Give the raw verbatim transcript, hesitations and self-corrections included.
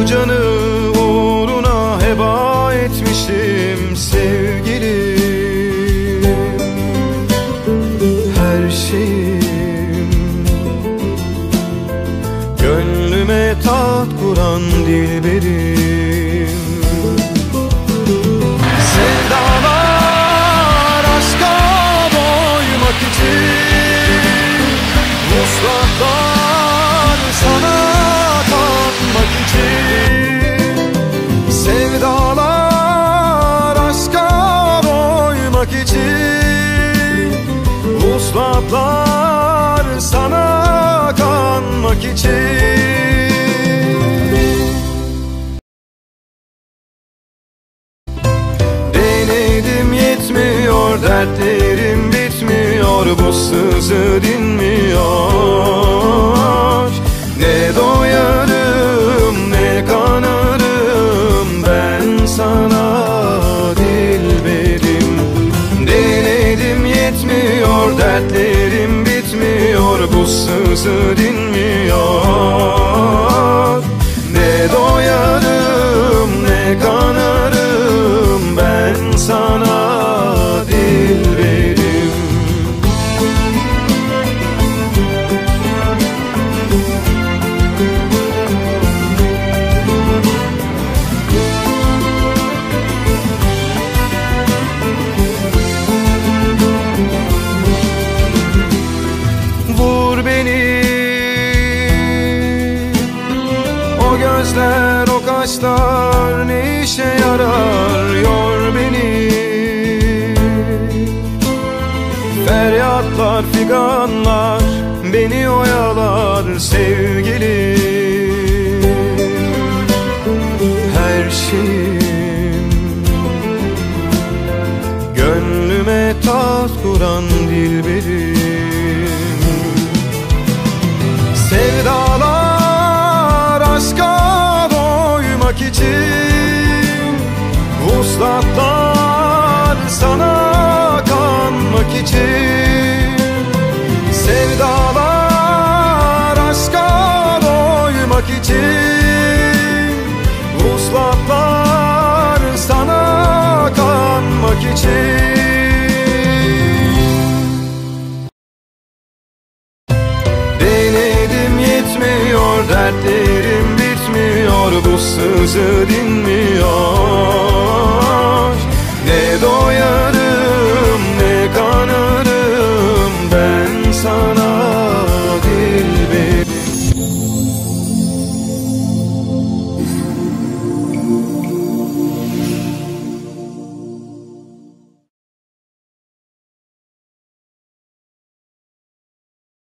Bu canı uğruna heba etmişim sevgilim. Her şeyim, gönlüme taht kuran dilberim. Sevdalar aşka doymak için, vuslatlar sana tatmak için. Sevdalar aşka doymak için, vuslatlar sana kanmak için. Denedim yetmiyor, dertlerim bitmiyor, bu sızı dinmiyor. Ne doyarım ne kanarım ben sana dilberim. Denedim yetmiyor, dertlerim bitmiyor, bu sızı dinmiyor. Ne doyarım ne kanarım ben sana dilberim. Vur beni o gözler, o kaşlar ne işe yarar, yor beni. Feryatlar, figanlar beni oyalar sevgilim. Her şeyim, gönlüme taht kuran dilberim. Sevdalar aşka doymak için, vuslatlar sana kanmak için. Sevdalar aşka doymak için, vuslatlar sana kanmak için. Denedim yetmiyor, dertlerim bitmiyor, bu sızı dinmiyor. Ne doyar